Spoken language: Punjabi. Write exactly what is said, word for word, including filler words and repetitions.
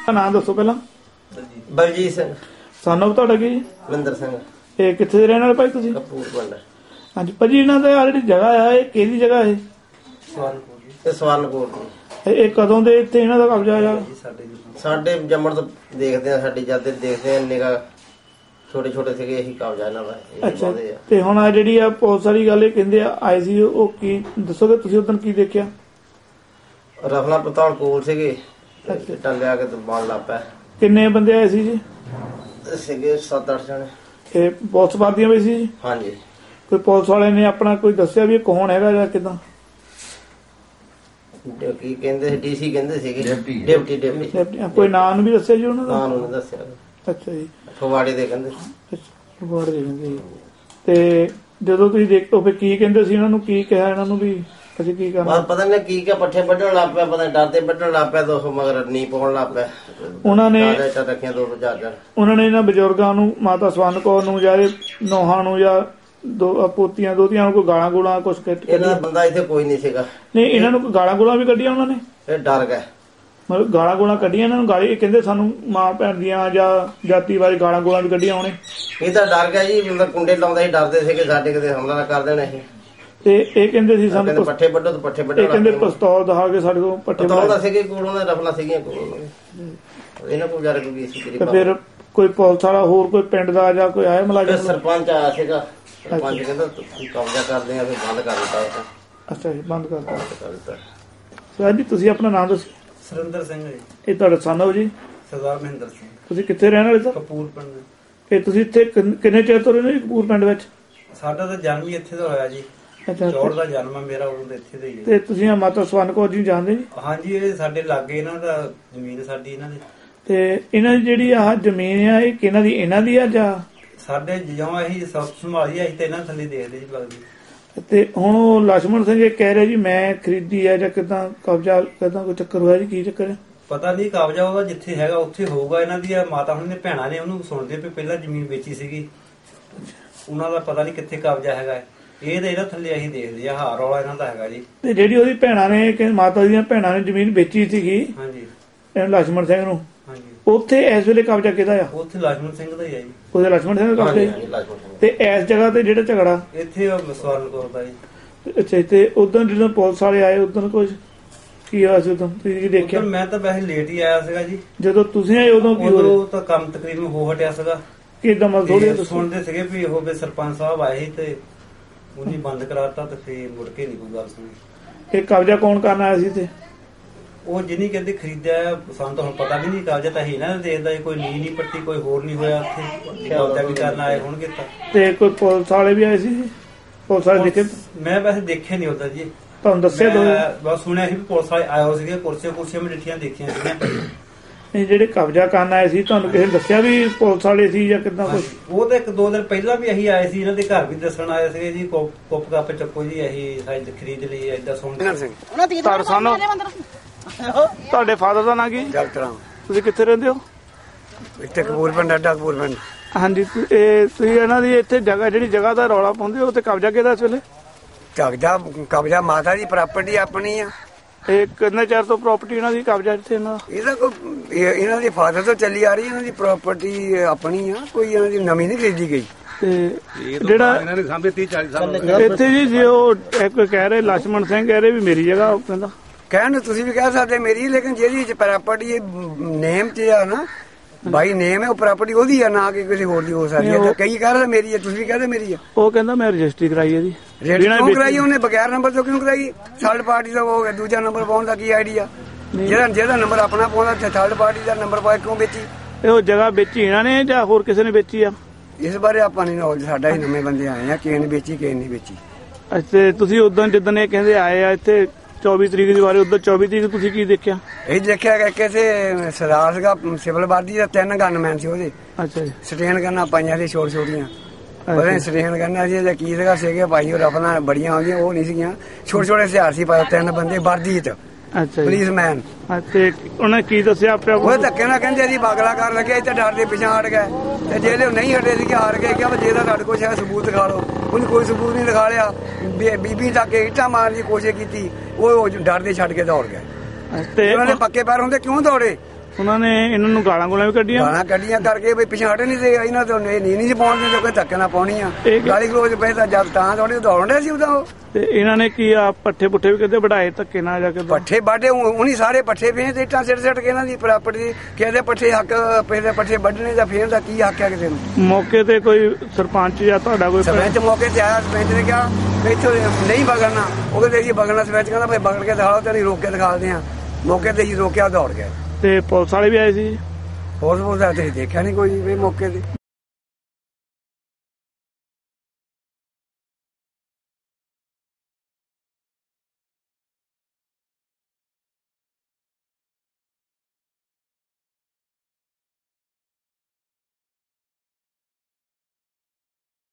नाम दसो पहला। बलजीत सिंह। सन ऑफ तुहाडा की? बलिंदर सिंह। ये कित्थे दे रहने वाले भाई तुसीं? कपूर पिंड। हाँ जी भाजी, इन्हां दा आ जिहड़ी जगह है किहदी जगह है? सवालकोट दी। ये कदों दे इत्थे इन्हां दा कब्जा है? साडे जम्मण तो देखदे आ, साडी जद देखदे आ निगा छोटे छोटे सीगे यही कब्जा इन्हां दा। अच्छा ते हुण आ जिहड़ी आ पुलिस वाली गल कहंदे आ आए सी, ओ की दसोगे तुसीं उदन की देखिया? रफला पताल कोल सीगे, इट्टां लिया के ते बण लग पै। किन्ने बंदे आए सी जी? सीगे सत्त अठ जने। ये पुलिस वर्दियां भी सी? हाँ जी। कोई पुलिस वाले ने अपना कोई दस्सिया भी कौन हैगा जां किदां? की कहंदे सी डीसी कहंदे सीगे डिप्टी डिप्टी। कोई नाम भी दस्सिया जी उन्हां दा? नाम नहीं दस्सिया। अच्छा जी। फगवाड़े दे कहंदे। ਫਗਵਾੜੇ ਦੇ ਕਹਿੰਦੇ ਤੇ ਜਦੋਂ ਤੁਸੀਂ ਦੇਖੋ ਫਿਰ ਕੀ ਕਹਿੰਦੇ ਸੀ ਇਹਨਾਂ ਨੂੰ, ਕੀ ਕਿਹਾ ਇਹਨਾਂ ਨੂੰ ਵੀ ਅਸੀਂ ਕੀ ਕਰਨਾ? ਪਤਾ ਨਹੀਂ ਕੀ ਕਿ ਪੱਠੇ ਵੱਢਣ ਲੱਗ ਪਿਆ, ਪਤਾ ਡਰਦੇ ਵੱਢਣ ਲੱਗ ਪਿਆ ਤਾਂ ਮਗਰ ਨੀ ਪਾਉਣ ਲੱਗ ਪਿਆ। ਉਹਨਾਂ ਨੇ ਰੱਖਿਆ ਦੋ ਦੋ ਚਾਰ ਚਾਰ। ਉਹਨਾਂ ਨੇ ਇਹਨਾਂ ਬਜ਼ੁਰਗਾਂ ਨੂੰ, ਮਾਤਾ ਸਵਰਨ ਕੌਰ ਨੂੰ ਜਾਂ ਨੋਹਾਂ ਨੂੰ ਜਾਂ ਦੋ ਪੋਤੀਆਂ ਦੋਤੀਆਂ ਨੂੰ ਕੋਈ ਗਾਲਾਂ ਗੋਲਾਂ ਕੁਛ ਕੱਢ? ਇਹਨਾਂ ਬੰਦਾ ਇੱਥੇ ਕੋਈ ਨਹੀਂ ਸੀਗਾ। ਨਹੀਂ, ਇਹਨਾਂ ਨੂੰ ਗਾਲਾਂ ਗੋਲਾਂ ਵੀ ਕੱਢੀਆਂ ਉਹਨਾਂ ਨੇ? ਇਹ ਡਰ ਗਏ, ਮਤਲਬ ਗਾਲਾਂ ਗੋਲਾਂ ਕੱਢੀਆਂ ਇਹਨਾਂ ਨੂੰ? ਗਾਲੀ ਇਹ ਕਹਿੰਦੇ ਸਾਨੂੰ ਮਾਂ ਭੈਣ ਦੀਆਂ ਜਾਂ ਜਾਤੀ ਬਾਰੇ ਗਾਲਾਂ ਗੋਲਾਂ ਵੀ ਕੱਢੀਆਂ ਉਹਨੇ? ਇਹ ਤਾਂ ਡਰ ਗਿਆ ਜੀ, ਮਤਲਬ ਕੁੰਡੇ ਲਾਉਂਦਾ ਸੀ, ਡਰਦੇ ਸੀਗੇ ਸਾਡੇ ਕਿਤੇ ਹਮਲਾ ਨਾ ਕਰ ਦੇਣਾ ਸੀ। ਤੇ ਇਹ ਕਹਿੰਦੇ ਸੀ ਸਾਨੂੰ ਪੱਠੇ ਵੱਢੋ ਤੇ ਪੱਠੇ ਵੱਢੋ। ਇਹ ਕਹਿੰਦੇ ਪਿਸਤੌਲ ਦਿਖਾ ਕੇ ਸਾਡੇ ਕੋਲ ਪੱਠੇ ਵੱਢੋ ਸੀਗੇ ਕੋਲ, ਉਹਨਾਂ ਰਫਲਾਂ ਸੀਗੀਆਂ ਕੋਲ ਇਹਨਾਂ ਕੋਲ। ਵਿਚਾਰੇ ਕੋਈ ਸੀ ਤੇ ਫਿਰ ਕੋਈ ਪੁਲਿਸ ਵਾਲਾ ਹੋਰ ਕੋਈ ਪਿੰਡ ਦਾ ਜਾਂ ਕੋਈ ਆਇਆ ਮੁਲਾਜ਼ਮ? ਸਰਪੰਚ ਆਇਆ ਸੀਗਾ। ਸਰਪੰਚ ਕਹਿੰਦਾ ਤੁਸੀਂ ਕਬਜ਼ਾ ਕਰਦੇ ਆ, ਫਿਰ ਬੰਦ ਕਰ ਦਿੱਤਾ। ਅੱਛਾ ਜੀ, ਬੰਦ ਕਰ ਦਿੱਤਾ। ਸਰ ਜੀ ਤੁਸੀਂ ਆਪਣਾ ਨਾਮ ਦੱਸੋ। ਸੁਰਿੰਦਰ ਸਿੰਘ ਜੀ। ਇਹ ਤੁਹਾਡਾ ਸਨ ਹੋ ਜੀ? ਸਰਦਾਰ ਮਹਿੰਦਰ ਸਿੰਘ। ਤੁਸੀਂ ਕਿੱਥੇ ਰਹਿਣ ਵਾਲੇ ਸਰ? ਕਪੂਰ ਪਿੰਡ। ਇਹ ਤੁਸੀਂ ਇੱਥੇ ਕਿੰਨੇ ਚਿਰ ਤੋਂ ਰਹਿੰਦੇ ਜੀ ਕਪੂਰ ਪਿੰਡ ਵਿੱਚ? ਸਾਡਾ ਤਾਂ ਜਨਮ ਹੀ ਇੱਥੇ ਦਾ ਹੋਇਆ ਜੀ। ਅੱਛਾ, ਚੌੜ ਦਾ ਜਨਮ ਹੈ ਮੇਰਾ, ਉਦੋਂ ਦਾ ਇੱਥੇ ਦਾ ਹੀ ਹੈ। ਤੇ ਤੁਸੀਂ ਆ ਮਾਤਾ ਸਵਰਨ ਕੌਰ ਜੀ ਜਾਣਦੇ ਜੀ? ਹਾਂਜੀ, ਇਹ ਸਾਡੇ ਲਾਗੇ ਇਹਨਾਂ ਦਾ ਜ਼ਮੀਨ, ਸਾਡੀ ਇਹਨਾਂ ਦੀ। ਤੇ ਇਹਨਾਂ ਦੀ ਜਿਹੜੀ ਆਹ ਜ਼ਮੀਨ ਆ, ਇਹ ਕਿਹਨਾਂ ਦੀ? ਇਹਨਾਂ ਦੀ ਆ ਜਾਂ ਸਾਡੇ? ਜਿਉਂ ਅਸੀਂ ਸਭ ਸੰਭਾਲੀ ਅਸੀਂ ਤੇ ਇਹਨਾਂ ਥੱਲੇ ਦੇਖਦੇ ਜੀ ਲੱਗਦੀ। ਤੇ ਹੁਣ ਉਹ ਲਛਮਣ ਸਿੰਘ ਇਹ ਕਹਿ ਰਿਹਾ ਜੀ ਮੈਂ ਖਰੀਦੀ ਹੈ ਜਾਂ ਕਿਦਾਂ ਕਬਜ਼ਾ ਕਿਦਾਂ ਕੋਈ ਚੱਕਰ ਹੋਇਆ ਜੀ? ਕੀ ਚੱਕਰ ਹੈ? ਪਤਾ ਨਹੀਂ, ਕਬਜ਼ਾ ਉਹਦਾ ਜਿੱਥੇ ਹੈਗਾ ਉੱਥੇ ਹੋਊਗਾ। ਇਹਨਾਂ ਦੀ ਮਾਤਾ ਹੁਣ ਨੇ ਭੈਣਾਂ ਨੇ ਉਹਨੂੰ ਸੁਣਦੇ ਪਏ, ਪਹਿਲਾਂ ਜ਼ਮੀਨ ਵੇਚੀ ਸੀਗੀ ਉਹਨਾਂ ਦਾ, ਪਤਾ ਨਹੀਂ ਕਿੱਥੇ ਕਬਜ਼ਾ ਹੈਗਾ। ਇਹ ਤਾਂ ਇਹਨਾਂ ਥੱਲੇ ਅਸੀਂ ਦੇਖਦੇ ਆ, ਹਾਰ ਵਾਲਾ ਇਹਨਾਂ ਦਾ ਹੈਗਾ ਜੀ। ਤੇ ਜਿਹੜੀ ਉਹਦੀ ਭੈਣਾਂ ਨੇ, ਮਾਤਾ ਦੀਆਂ ਭੈਣਾਂ ਨੇ ਜ਼ਮੀਨ ਵੇਚੀ ਸੀਗੀ ਹਾਂਜੀ ਲਛਮਣ ਸਿੰਘ ਨੂੰ, ਹਾਂਜੀ, ਉੱਥੇ ਇਸ ਵੇਲੇ ਕਬਜ਼ਾ ਕਿਹਦਾ ਆ? ਉੱਥੇ ਲਛਮਣ ਸਿੰਘ ਦਾ ਹੀ ਆ ਜੀ। ਉਹਦੇ ਲਛਮਣ ਸਿੰਘ ਦਾ ਕਬਜ਼ਾ। ਤੇ ਇਸ ਜਗ੍ਹਾ ਤੇ ਜਿਹੜਾ ਝਗੜਾ ਇੱਥੇ ਸਵਰਨ ਕੌਰ ਦਾ ਜੀ। ਅੱਛਾ, ਤੇ ਉਦੋਂ ਜਦੋਂ ਪੁਲਿਸ ਵਾਲੇ ਆਏ ਉਦੋਂ ਕੁਝ ਕੀ ਹੋਇਆ ਸੀ? ਉਦੋਂ ਤੁਸੀਂ ਦੇਖਿਆ? ਮੈਂ ਤਾਂ ਵੈਸੇ ਲੇਟ ਹੀ ਆਇਆ ਸੀਗਾ ਜੀ। ਜਦੋਂ ਤੁਸੀਂ ਆਏ ਉਦੋਂ ਕੀ ਉਦੋਂ ਤਾਂ ਕੰਮ ਤਕਰੀਬਨ ਹੋ ਹਟਿਆ ਸੀਗਾ। ਕਿਦਾਂ ਮਤਲਬ ਥੋੜੇ ਸੁਣਦੇ ਸੀਗੇ ਵੀ ਉਹ ਵੀ ਸਰਪੰਚ ਸਾਹਿਬ ਆਏ ਸੀ ਤੇ ਉਹਨੇ ਬੰਦ ਕਰਾਤਾ ਤੇ ਫੇਰ ਮੁੜ ਕੇ ਨਹੀਂ ਕੋਈ ਗੱਲ ਸੁਣੀ। ਇਹ ਕਬਜ਼ਾ ਕੌਣ ਕਰਨ ਆਇਆ ਸੀ? ਤੇ ਉਹ ਜਿਹਨੀ ਕਹਿੰਦੇ ਖਰੀਦਿਆ, ਸਾਨੂੰ ਤਾਂ ਹੁਣ ਪਤਾ ਵੀ ਨਹੀਂ। ਕਬਜ਼ਾ ਤਾਂ ਹੀ ਨਾ ਦੇਖਦਾ, ਕੋਈ ਨੀ ਨਹੀਂ ਪੱਟੀ, ਕੋਈ ਹੋਰ ਨਹੀਂ ਹੋਇਆ ਉੱਥੇ। ਕਬਜ਼ਾ ਵੀ ਕਰਨ ਆਏ ਹੋਣਗੇ ਤਾਂ। ਤੇ ਕੋਈ ਪੁਲਿਸ ਵਾਲੇ ਵੀ ਆਏ ਸੀ? ਪੁਲਿਸ ਵਾਲੇ ਦੇਖੇ? ਮੈਂ ਵੈਸੇ ਦੇਖਿਆ ਨਹੀਂ ਹੁੰਦਾ ਜੀ। ਤੁਹਾਨੂੰ ਦੱਸਿਆ? ਬਸ ਸੁਣਿਆ ਸੀ ਵੀ ਪੁਲਿਸ ਵਾਲੇ ਆਏ ਹੋ ਸੀਗੇ, ਕੁਰਸੀਆਂ ਕੁਰਸੀਆਂ ਮਠੀਆਂ ਦੇਖੀਆਂ ਸੀਗੀਆਂ। ਇਹ ਜਿਹੜੇ ਕਬਜ਼ਾ ਕਰਨ ਆਏ ਸੀ ਤੁਹਾਨੂੰ ਕਿਸੇ ਨੇ ਦੱਸਿਆ ਵੀ ਪੁਲਿਸ ਵਾਲੇ ਸੀ ਜਾਂ ਕਿੱਦਾਂ ਕੁਛ? ਉਹ ਤਾਂ ਇੱਕ ਦੋ ਦਿਨ ਪਹਿਲਾਂ ਵੀ ਅਸੀਂ ਆਏ ਸੀ, ਇਹਨਾਂ ਦੇ ਘਰ ਵੀ ਦੱਸਣ ਆਏ ਸੀਗੇ ਜੀ। ਕੁੱਪ ਕੱਪ ਚੱਕੋ ਜੀ, ਅਸੀਂ ਸਾਈਜ਼ ਖਰੀਦ ਲਈ ਏਦਾਂ ਸੁਣ। ਤੁਹਾਡੇ ਫਾਦਰ ਦਾ ਨਾਂ ਕੀ? ਡਾਕਟਰ ਰਾਮ। ਤੁਸੀਂ ਕਿੱਥੇ ਰਹਿੰਦੇ ਹੋ? ਇੱਥੇ ਕਪੂਰ ਪਿੰਡ, ਅੱਡਾ ਕਪੂਰ ਪਿੰਡ। ਹਾਂਜੀ, ਇਹ ਤੁਸੀਂ ਇਹਨਾਂ ਦੀ ਇੱਥੇ ਜਗ੍ਹਾ, ਜਿਹੜੀ ਜਗ੍ਹਾ ਦਾ ਰੌਲਾ ਪਾਉਂਦੇ ਹੋ, ਤੇ ਕਬਜ਼ਾ ਕਿਹਦਾ ਇਸ ਵੇਲੇ? ਕਬਜ਼ਾ ਕਬਜ਼ਾ ਮਾਤਾ ਦੀ ਪ੍ਰਾਪਰਟੀ ਆਪਣੀ ਆ। ਇਹ ਕਿੰਨੇ ਚਿਰ ਤੋਂ ਪ੍ਰਾਪਰਟੀ ਇਹਨਾਂ ਦੀ ਕਬਜ਼ਾ ਇੱਥੇ? ਇਹਨਾਂ ਇਹਦਾ ਕੋਈ ਇਹਨਾਂ ਦੀ ਫਾਦਰ ਤੋਂ ਚੱਲੀ ਆ ਰਹੀ, ਇਹਨਾਂ ਦੀ ਪ੍ਰਾਪਰਟੀ ਆਪਣੀ ਆ, ਕੋਈ ਇਹਨਾਂ ਦੀ ਨਵੀਂ ਨਹੀਂ ਖਰੀਦੀ ਗਈ। ਤੇ ਜਿਹੜਾ ਇਹਨਾਂ ਨੇ ਸਾਹਮਣੇ ਤੀਹ ਚਾਲੀ ਸਾਲ ਇੱਥੇ ਜੀ, ਜੇ ਉਹ ਇੱਕ ਕਹਿ ਰਹੇ ਲਛਮਣ ਸਿੰਘ ਕਹਿ ਰਹੇ ਵੀ ਮੇਰੀ ਜਗ੍ਹਾ, ਉਹ ਕਹਿੰਦਾ ਕਹਿਣ ਨੂੰ ਤੁਸੀਂ ਵੀ ਕਹਿ ਸਕਦੇ ਮੇਰੀ, ਲੇਕਿਨ ਜਿਹੜੀ ਪ੍ਰਾਪਰਟੀ ਨੇਮ ਚ ਆ ਨਾ, ਬਾਈ ਨੇਮ ਹੈ, ਉਹ ਪ੍ਰਾਪਰਟੀ ਉਹਦੀ ਆ, ਨਾ ਕਿ ਕਿਸੇ ਹੋਰ ਦੀ ਹੋ ਸਕਦੀ ਹੈ। ਕਈ ਕਹਿ ਰਹੇ ਮੇਰੀ ਹੈ, ਤੁਸੀਂ ਵੀ ਕਹਦੇ ਮੇਰੀ ਆ। ਉਹ ਕਹਿੰਦਾ ਮੈਂ ਰਜਿਸਟਰੀ ਕਰਾਈ ਹੈ ਜੀ। ਰਜਿਸਟਰੀ ਕਰਾਈ ਉਹਨੇ, ਬਗੈਰ ਨੰਬਰ ਤੋਂ ਕਿਉਂ ਕਰਾਈ? ਥਰਡ ਪਾਰਟੀ ਦਾ ਉਹ ਦੂਜਾ ਨੰਬਰ ਪਾਉਣ ਦਾ ਕੀ ਆਈਡੀਆ? ਜਿਹੜਾ ਜਿਹਦਾ ਨੰਬਰ ਆਪਣਾ ਪਾਉਂਦਾ, ਥਰਡ ਪਾਰਟੀ ਦਾ ਨੰਬਰ ਪਾ ਕਿਉਂ ਵੇਚੀ? ਇਹ ਉਹ ਜਗ੍ਹਾ ਵੇਚੀ ਇਹਨਾਂ ਨੇ ਜਾਂ ਹੋਰ ਕਿਸੇ ਨੇ ਵੇਚੀ ਆ? ਇਸ ਬਾਰੇ ਆਪਾਂ ਨਹੀਂ ਨੌਲੇਜ, ਸਾਡਾ ਹੀ ਨਵੇਂ ਬੰਦੇ ਆਏ ਆ, ਕਿਸੇ ਨੇ ਵੇਚੀ ਕਿਸੇ ਨੇ ਵੇਚੀ। ਅੱਛਾ, ਤੁਸੀਂ ਉਦੋਂ ਜਿੱਦਣ ਇਹ ਕਹਿੰਦੇ ਆਏ ਆ ਇੱਥੇ ਚੌਬੀ ਤਰੀਕ ਦੀ ਬਾਰੇ, ਉਦੋਂ ਚੌਬੀ ਤਰੀਕ ਤੁਸੀਂ ਕੀ ਦੇਖਿਆ? ਇਹ ਦੇਖਿਆ ਕਿ ਕਿਸੇ ਸਰਦਾਰ ਸੀਗਾ ਸਿਵਲ ਵਰਦੀ ਦਾ, ਤਿੰਨ ਗਨਮੈਨ ਸੀ ਉਹਦੇ। ਅੱਛਾ ਜੀ। ਸਟੇਨ ਕਰਨਾ ਪਾਈਆਂ ਸੀ ਛੋਟੀ ਛੋਟੀਆਂ, ਪਤਾ ਸਟੇਨ ਕਰਨਾ ਸੀ ਜਾਂ ਕੀ ਸੀਗਾ, ਸੀਗੇ ਭਾਈ ਉਹ ਰਫਲਾਂ ਬੜੀਆਂ ਆਉਂਦੀਆਂ, ਉਹ ਨਹੀਂ ਸੀਗੀਆਂ, ਛੋਟੇ ਛੋਟੇ ਹਥਿਆਰ ਸੀ ਪਾਏ, ਤਿੰਨ ਬੰਦੇ ਵਰਦੀ ਚ। ਅੱਛਾ, ਪੁਲਿਸਮੈਨ। ਤੇ ਉਹਨੇ ਕੀ ਦੱਸਿਆ ਆਪਣੇ? ਉਹ ਧੱਕੇ ਨਾਲ ਕਹਿੰਦੇ ਅਸੀਂ ਬਾਗਲਾ ਕਰ ਲੱਗੇ, ਇੱਥੇ ਡਰ ਦੇ ਪਿੱਛੇ ਹਟ ਗਏ। ਤੇ ਜਿਹੜੇ ਉਹ ਨਹੀਂ ਹਟੇ ਸੀ, ਹਾਰ ਗਏ, ਕਿ ਜੇ ਤਾਂ ਤੁਹਾਡੇ ਕੋਲ ਸ਼ਾਇਦ ਸਬੂਤ ਦਿਖਾ ਲਓ। ਉਹਨੇ ਕੋਈ ਸਬੂਤ ਨਹੀਂ ਦਿਖਾ ਲਿਆ। ਬੀਬੀ ਤੱਕ ਇੱਟਾਂ ਮਾਰਨ ਦੀ ਕੋਸ਼ਿਸ਼ ਕੀਤੀ, ਉਹ ਡਰ ਦੇ ਛੱਡ ਕੇ ਦੌੜ ਗਏ। ਤੇ ਉਹਨਾਂ ਦੇ ਪੱਕੇ ਪੈਰ ਹੁੰਦੇ ਕਿਉਂ ਦੌੜੇ? ਉਹਨਾਂ ਨੇ ਇਹਨਾਂ ਨੂੰ ਗਾਲਾਂ ਗੋਲਾਂ ਵੀ ਕੱਢੀਆਂ ਗਾਲਾਂ ਕੱਢੀਆਂ ਕਰਕੇ ਵੀ ਪਿੱਛੇ ਹਟ ਨਹੀਂ ਸੀ ਇਹਨਾਂ ਤੋਂ ਨੀ ਨਹੀਂ ਸੀ ਪਾਉਣ ਦਿੰਦੇ ਕੋਈ ਧੱਕੇ ਨਾਲ ਪਾਉਣੀ ਆ ਗਾਲੀ ਗਲੋਚ ਪਏ ਤਾਂ ਜਦ ਤਾਂ ਥੋੜੀ ਦੌੜਨ ਡਿਆ ਸੀ ਉਦੋਂ ਉਹ ਤੇ ਇਹਨਾਂ ਨੇ ਕੀ ਆ ਪੱਠੇ ਪੁੱਠੇ ਵੀ ਕਿਤੇ ਵਢਾਏ ਧੱਕੇ ਨਾਲ ਜਾ ਕੇ ਪੱਠੇ ਬਾਡੇ ਉਹਨੀ ਸਾਰੇ ਪੱਠੇ ਪਏ ਤੇ ਇੱਟਾਂ ਸਿੱਟ ਸਿੱਟ ਕੇ ਇਹਨਾਂ ਦੀ ਪ੍ਰਾਪਰਟੀ ਕਿਹਦੇ ਪੱਠੇ ਹੱਕ ਪਹਿਲੇ ਪੱਠੇ ਵੱਢਣੇ ਦਾ ਫੇਰ ਦਾ ਕੀ ਹੱਕ ਹੈ ਕਿਸੇ ਨੂੰ ਮੌਕੇ ਤੇ ਕੋਈ ਸਰਪੰਚ ਜਾਂ ਤੁਹਾਡਾ ਕੋਈ ਸਰਪੰਚ ਮੌਕੇ ਤੇ ਆਇਆ ਸਰਪੰਚ ਨੇ ਕਿਹਾ ਇੱਥੋਂ ਨਹੀਂ ਬਗੜਨਾ ਉਹ ਕਹਿੰਦੇ ਜੀ ਬਗੜਨਾ ਸਰਪੰਚ ਕਹਿੰਦਾ ਭਾਈ ਬਗੜ ਕੇ ਦਿਖਾਓ ਤੇ ਨਹੀਂ ਰੋਕ ਕੇ ਦਿਖਾਉਂਦੇ ਆ ਮੌਕੇ ਤੇ ਜੀ ਰੋਕਿਆ ਦੌੜ ਗਏ ਤੇ ਪੁਲਿਸ ਵਾਲੇ ਵੀ ਆਏ ਸੀ ਪੁਲਿਸ ਪੁਲਿਸ ਤੇ ਦੇਖਿਆ ਨਹੀਂ ਕੋਈ ਵੀ ਮੌਕੇ ਤੇ